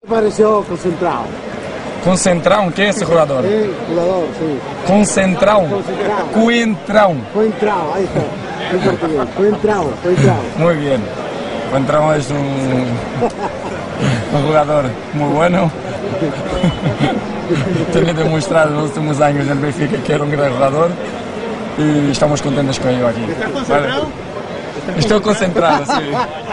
Pareció concentrado. Concentrão, quem é esse jogador? Sí, jugador, sí. Concentrão. Coentrão. Coentrao, ahí está. En portugués. Coentrao. Muy bien. Coentrão es un jugador muy bueno. Tiene demostrado en los últimos años en el Benfica que era un gran jugador y estamos contentos con ello aquí. ¿Estás concentrado? Vale. Estoy concentrado, sí.